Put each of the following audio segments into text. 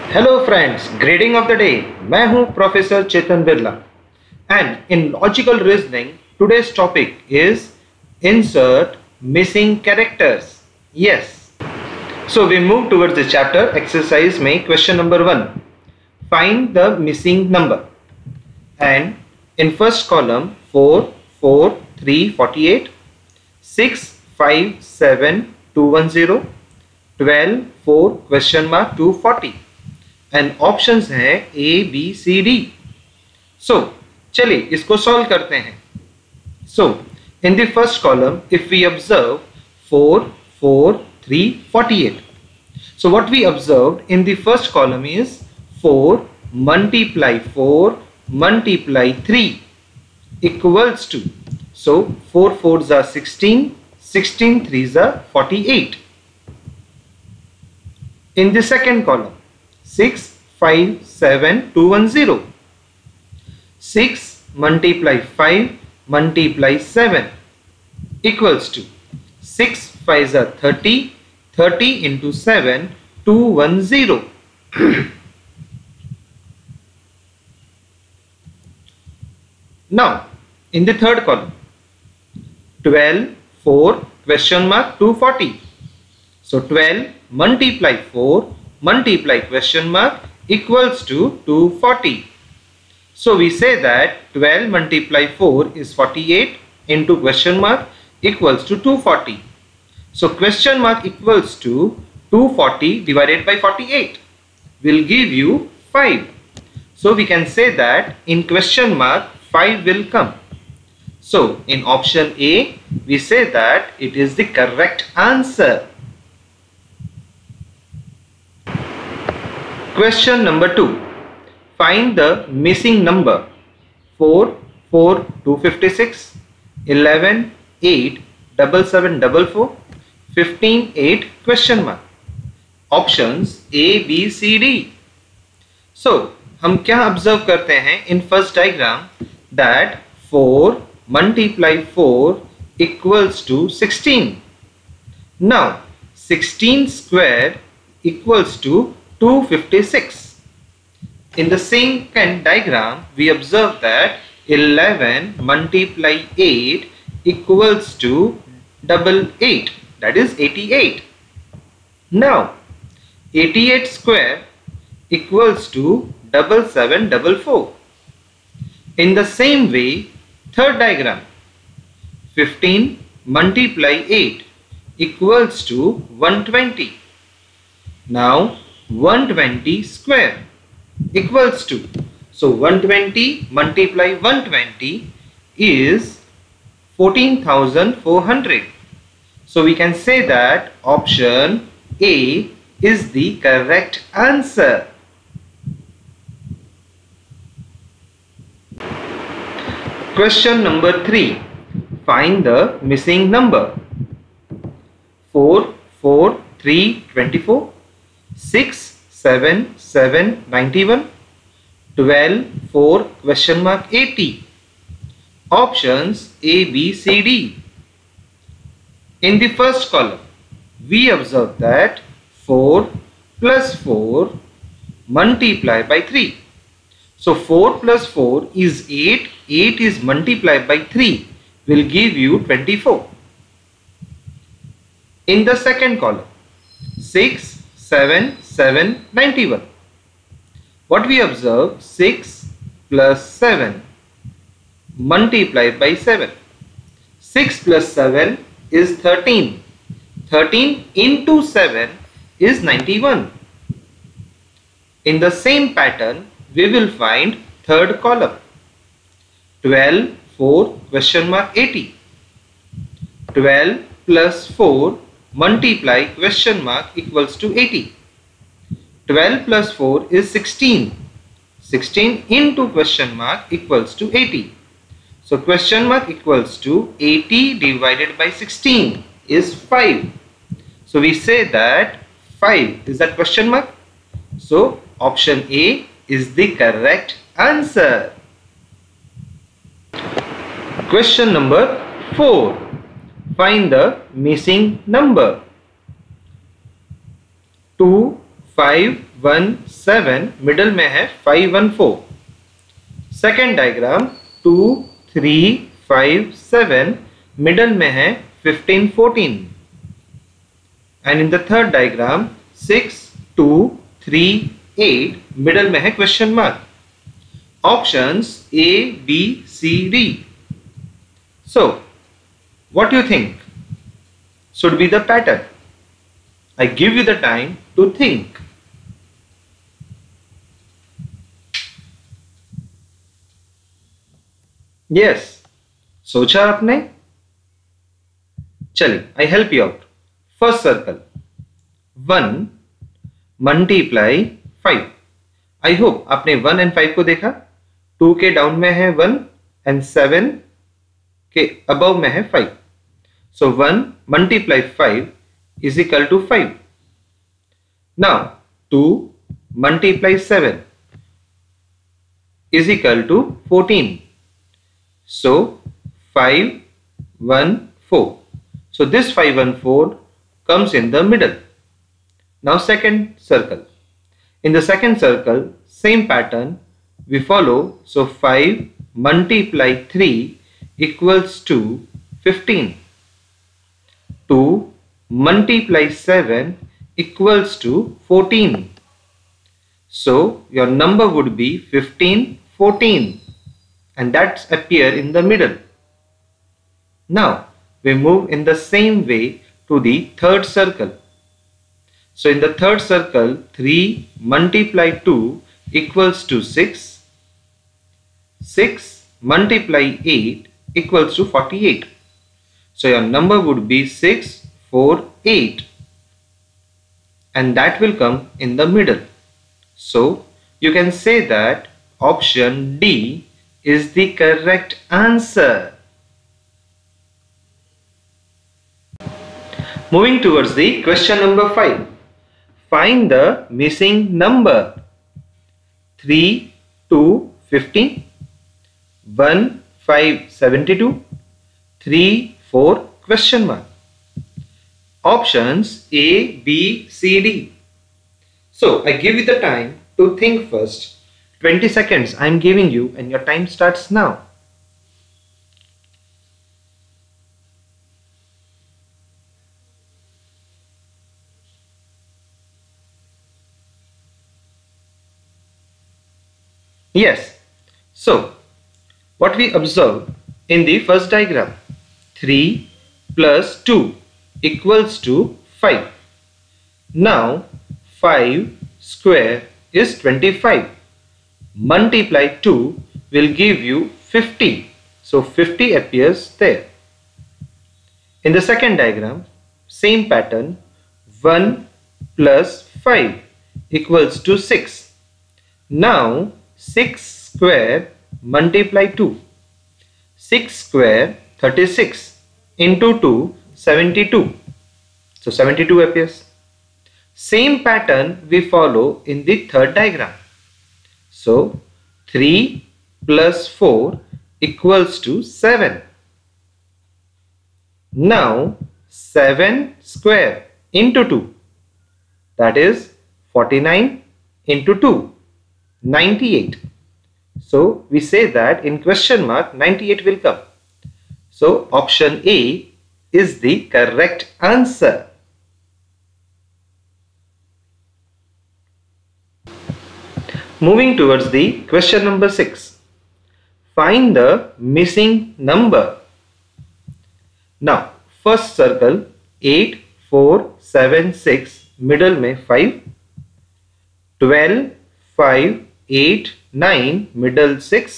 Hello friends, greeting of the day. मैं हूं professor Chetan Birla and in logical reasoning today's topic is insert missing characters. Yes, so we move towards the chapter. Exercise में question number 1, find the missing number and in first column 4 4 3 48, 6 5 7 210, 12 4 question mark 240 and options हैं A B C D। So चलिए इसको solve करते हैं। So in the first column if we observe 4 4 3 48, so what we observed in the first column is 4 multiply 4 multiply 3 equals to, so 4 4s are 16, 16 3s are 48. In the second column 6 5 7 210, 6 multiply 5 multiply 7 equals to 6 5s are 30, 30 into 7 210. Now in the third column 12 4 question mark 240, so 12 multiply 4 multiply question mark equals to 240. So we say that 12 multiply 4 is 48 into question mark equals to 240. So question mark equals to 240 divided by 48 will give you 5. So we can say that in question mark 5 will come. So in option A we say that it is the correct answer. Question number 2, find the missing number 4 4 256, 11 8 7744, 15 8 question mark, options A B C D. So हम क्या observe करते हैं in first diagram that 4 multiply 4 equals to 16. Now 16 square equals to 256. In the second diagram we observe that 11 multiply 8 equals to 88, that is 88. Now 88 square equals to 7744. In the same way, third diagram 15 multiply 8 equals to 120. Now 120 square equals to, so 120 multiply 120 is 14,400. So we can say that option A is the correct answer. Question number 3, find the missing number 4 4 3 24, 6 7 7 91, 12 4 question mark 80, options A B C D. In the first column we observe that 4 plus 4 multiplied by 3, so 4 plus 4 is 8, 8 is multiplied by 3 will give you 24. In the second column 6 7 7 91, what we observe 6 plus 7 multiplied by 7, 6 plus 7 is 13, 13 into 7 is 91. In the same pattern we will find third column 12 4 question mark 80, 12 plus 4 multiply question mark equals to 80, 12 plus 4 is 16, 16 into question mark equals to 80. So question mark equals to 80 divided by 16 is 5. So we say that 5 is that question mark. So option A is the correct answer. Question number 4, find the missing number 2 5 1 7 middle में है 5 1 4. Second diagram 2 3 5 7 middle में है 15 14. And in the third diagram 6 2 3 8 middle में है question mark. Options A, B, C, D. So, what do you think should be the pattern? I give you the time to think. Yes. सोचा आपने? चलिए, I help you out. First circle 1 multiply 5. I hope आपने 1 and 5 को देखा. 2 के down में है 1 and 7 के अबव में है 5. So 1 multiply 5 is equal to 5. Now 2 multiply 7 is equal to 14. So 5 1 4. So this 5 1 4 comes in the middle. Now second circle. In the second circle, same pattern we follow. So 5 multiply 3 equals to 15. 2 multiply 7 equals to 14. So your number would be 15 14, and that's appear in the middle. Now we move in the same way to the third circle. So in the third circle, 3 multiply 2 equals to 6. 6 multiply 8 equals to 48. So your number would be 6 4 8, and that will come in the middle. So you can say that option D is the correct answer. Moving towards the question number 5. Find the missing number. 3 2 15, 1 5 72, 3 4 question mark. Options A, B, C, D. So I give you the time to think first. 20 seconds I am giving you, and your time starts now. Yes. So what we observe in the first diagram, 3 plus 2 equals to 5. Now 5 square is 25. Multiply 2 will give you 50. So 50 appears there. In the second diagram, same pattern, 1 plus 5 equals to 6. Now 6 square multiply 2. 6 square 36 into 2 72. So 72 appears. Same pattern we follow in the third diagram. So 3 plus 4 equals to 7. Now 7 square into 2, that is 49 into 2, 98. So we say that in question mark 98 will come. So option A is the correct answer. Moving towards the question number 6. Find the missing number. Now first circle 8 4 7 6, middle में 5, 12 5 8 9, middle 6,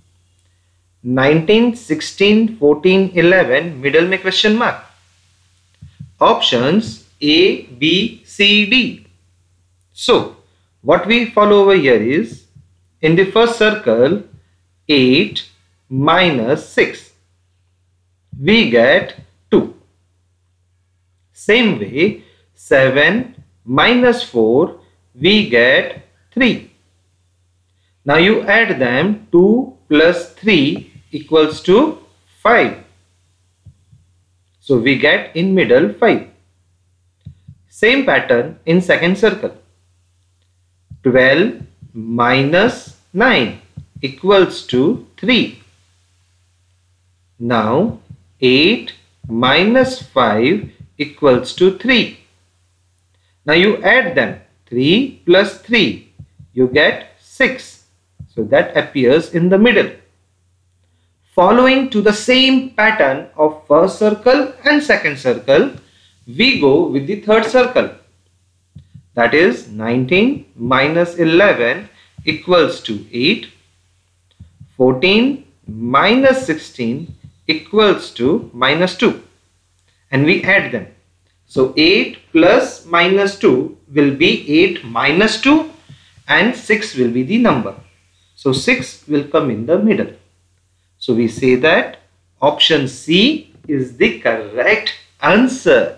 19 16 14 11, middle में question mark. Options A, B, C, D. So what we follow over here is, in the first circle 8 minus 6, we get 2. Same way 7 minus 4, we get 3. Now you add them. 2 plus 3 equals to 5. So we get in middle 5. Same pattern in second circle. 12 minus 9 equals to 3. Now 8 minus 5 equals to 3. Now you add them. 3 plus 3, you get 6. So that appears in the middle. Following to the same pattern of first circle and second circle, we go with the third circle. That is 19 minus 11 equals to 8. 14 minus 16 equals to minus 2. And we add them. So 8 plus minus 2 will be 8 minus 2 and 6 will be the number. So 6 will come in the middle. So we say that option C is the correct answer.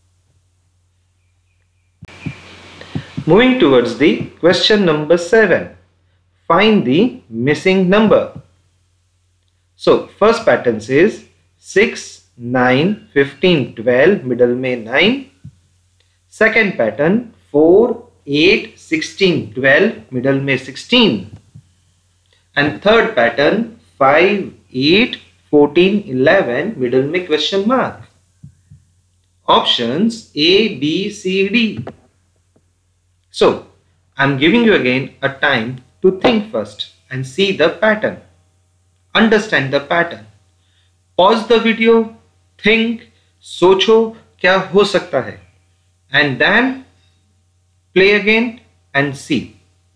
Moving towards the question number 7. Find the missing number. So first pattern says 6, 9, 15, 12, middle mein 9. Second pattern 4, 8, 16, 12, middle mein 16. And third pattern 5, 8, 14, 11, middle mein question mark. Options A, B, C, D. So I am giving you again a time to think first and see the pattern. Understand the pattern. Pause the video, think, सोचो क्या हो सकता है, and then play again and see.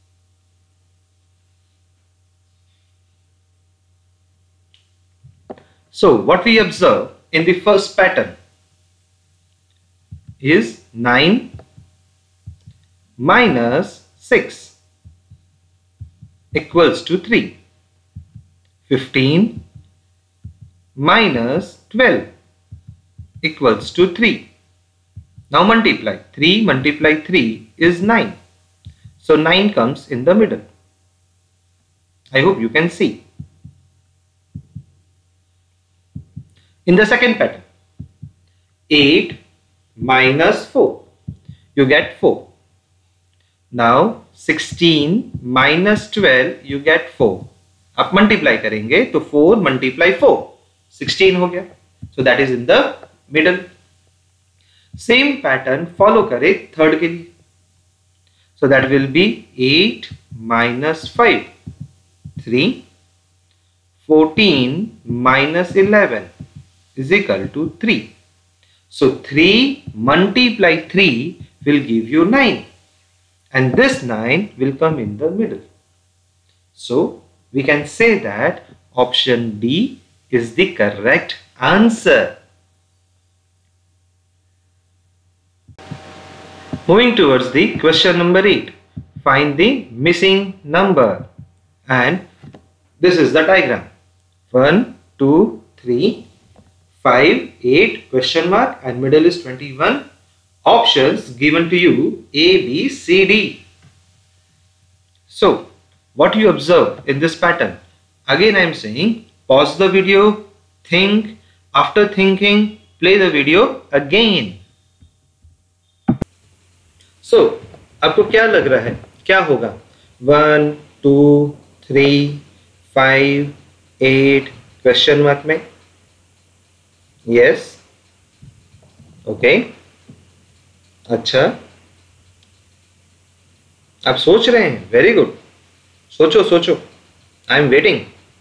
So what we observe in the first pattern is 9 minus 6 equals to 3. 15 minus 12 equals to 3. Now multiply. 3 multiply 3 is 9. So 9 comes in the middle. I hope you can see. In the second pattern, 8 minus 4, you get 4. Now 16 minus 12, you get 4. अब multiply करेंगे तो 4 multiply 4, 16 हो गया. So that is in the middle. Same pattern follow करे third के लिए. So that will be 8 minus 5, 3. 14 minus 11 is equal to 3. So 3 multiply 3 will give you 9. And this 9 will come in the middle. So we can say that option D is the correct answer. Moving towards the question number 8. Find the missing number. And this is the diagram. 1, 2, 3, 5, 8, question mark, and middle is 21. Options given to you A, B, C, D. So what you observe in this pattern? Again I am saying pause the video, think, after thinking play the video again. So आपको क्या लग रहा है क्या होगा? 1, 2, 3, 5, 8 question mark में? Yes. Okay. अच्छा, आप सोच रहे हैं? Very good. सोचो सोचो. I am waiting.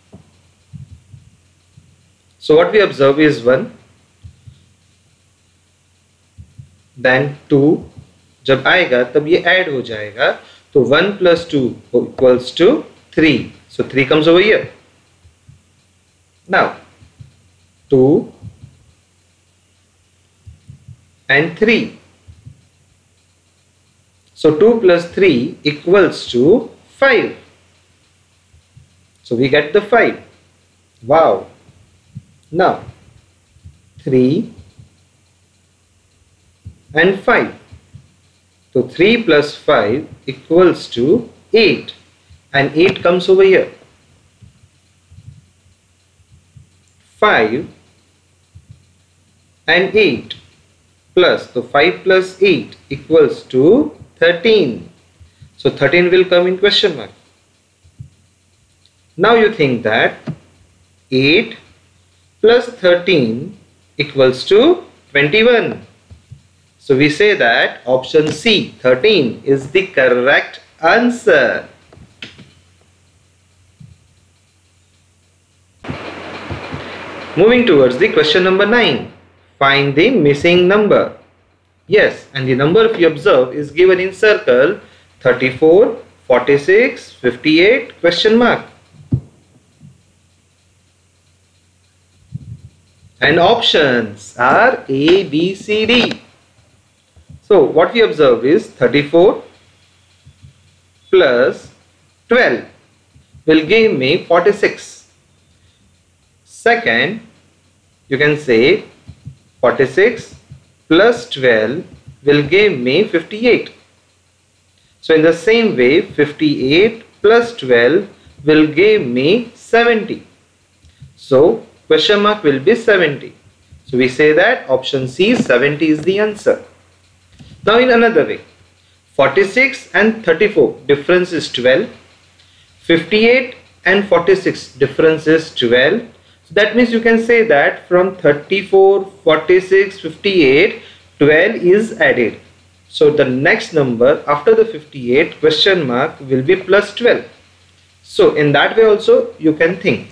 So what we observe is 1, then 2. जब आएगा तब ये ऐड हो जाएगा, तो 1 plus 2 equals to 3. So 3 comes over here. Now 2 and 3. So 2 plus 3 equals to 5. So we get the 5. Wow. Now 3 and 5. So 3 plus 5 equals to 8. And 8 comes over here. 5 and 8 plus, so 5 plus 8 equals to 13. So 13 will come in question mark. Now you think that 8 plus 13 equals to 21. So we say that option C, 13, is the correct answer. Moving towards the question number 9. Find the missing number. Yes, and the number if you observe is given in circle 34, 46, 58, question mark. And options are A, B, C, D. So what we observe is 34 plus 12 will give me 46. Second, you can say 46 plus 12 will give me 58. So in the same way, 58 plus 12 will give me 70. So question mark will be 70. So we say that option C, 70, is the answer. Now in another way, 46 and 34 difference is 12. 58 and 46 difference is 12. So that means you can say that from 34, 46, 58, 12 is added. So the next number after the 58 question mark will be plus 12. So in that way also you can think.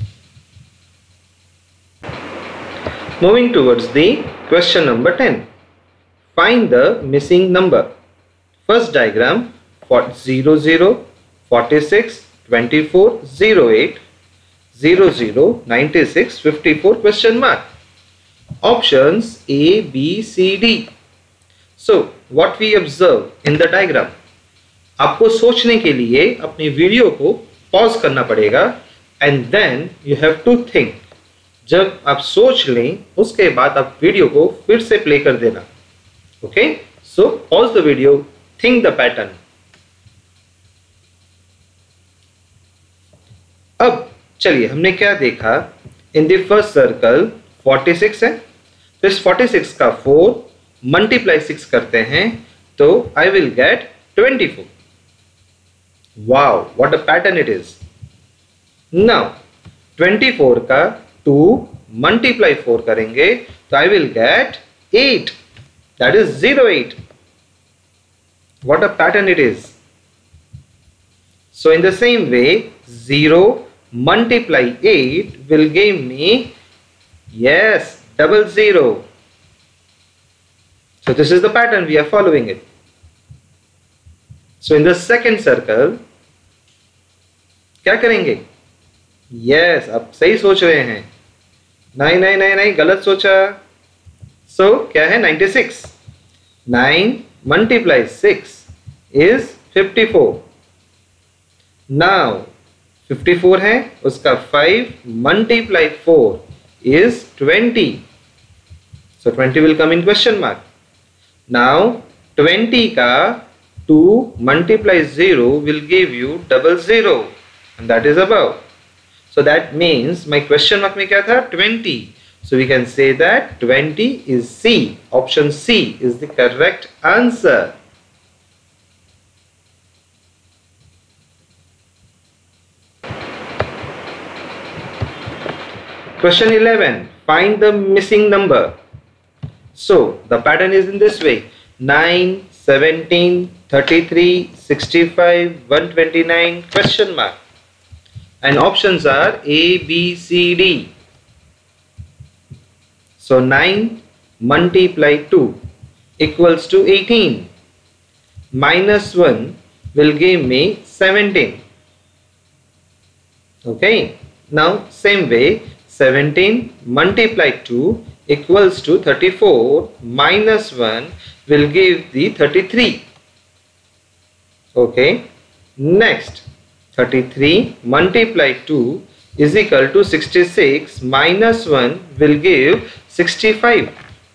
Moving towards the question number 10. Find the missing number. First diagram, 00, 46, 24, 08, 00, 96, 54, question mark. Options A, B, C, D. So what we observe in the diagram. आपको सोचने के लिए अपनी video को pause करना पड़ेगा and then you have to think. जब आप सोच लें उसके बाद आप वीडियो को फिर से प्ले कर देना. Okay? So pause the video, think the pattern. अब चलिए हमने क्या देखा. In the first circle 46 है, तो इस 46 का 4 मल्टीप्लाई 6 करते हैं तो I will get 24. Wow, what a pattern it is. Now 24 का 2 मल्टीप्लाई 4 करेंगे तो I will get 8. That is 08. What a pattern it is. So in the same way, 0 multiply 8 will give me, yes, 00. So this is the pattern, we are following it. So in the second circle, क्या करेंगे? Yes, आप सही सोच रहे हैं. नहीं, गलत सोचा. So क्या है 96. 9 multiply 6 is 54. Now 54 है, उसका 5 multiply 4 is 20. So 20 will come in question mark. Now 20 का 2 multiply 0 will give you 00 and that is above. So that means my question mark में क्या था 20. So we can say that 20 is C. Option C is the correct answer. Question 11. Find the missing number. So the pattern is in this way. 9, 17, 33, 65, 129, question mark. And options are A, B, C, D. So 9 multiply 2 equals to 18. Minus 1 will give me 17. Okay. Now same way, 17 multiply 2 equals to 34. Minus 1 will give the 33. Okay. Next, 33 multiply 2 is equal to 66. Minus 1 will give 65.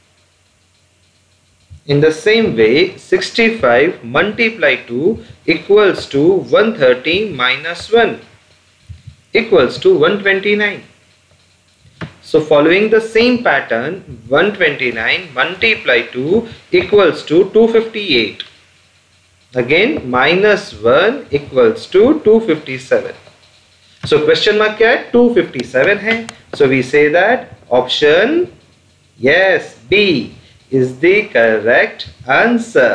In the same way, 65 multiply 2 equals to 130 minus 1 equals to 129. So following the same pattern, 129 multiply 2 equals to 258. Again -1 equals to 257. So question mark क्या है? 257 है. So we say that option yes B is the correct answer.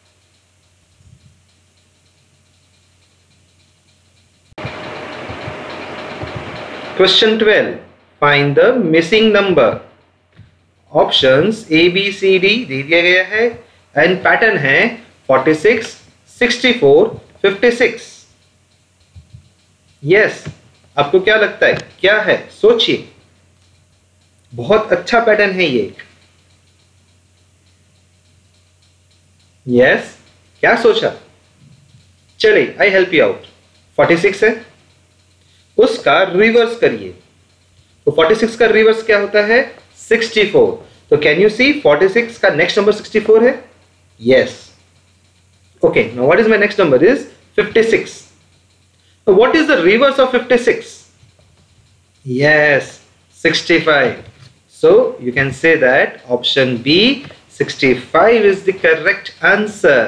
Question 12. Find the missing number. Options A B C D दे दिया गया है and pattern है 46, 64, 56. Yes, आपको क्या लगता है क्या है? सोचिए. बहुत अच्छा पैटर्न है ये. Yes, क्या सोचा? चलिए आई हेल्प यू आउट. 46 है, उसका रिवर्स करिए. तो 46 का रिवर्स क्या होता है? 64. तो कैन यू सी 46 का नेक्स्ट नंबर 64 है? Yes. Okay, now what is my next number is 56. So what is the reverse of 56? Yes, 65. So you can say that option B, 65 is the correct answer.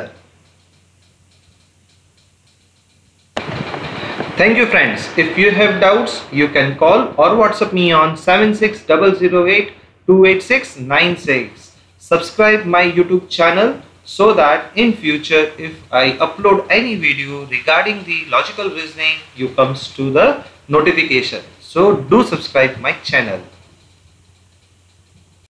Thank you friends. If you have doubts, you can call or WhatsApp me on 76008288696. Subscribe my YouTube channel so that in future if I upload any video regarding the logical reasoning, you comes to the notification. So do subscribe my channel.